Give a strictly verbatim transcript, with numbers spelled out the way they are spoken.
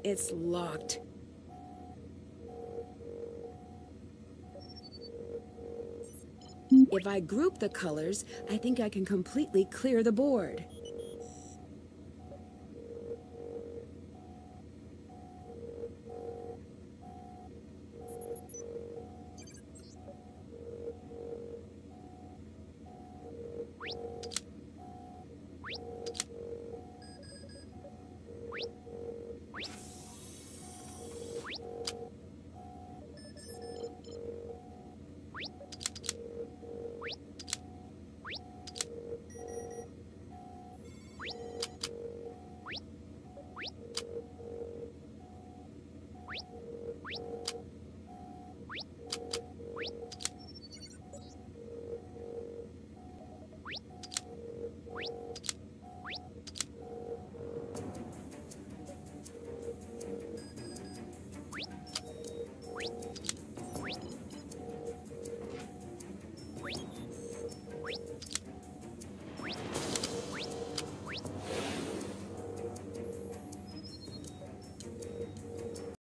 It's locked. If I group the colors, I think I can completely clear the board.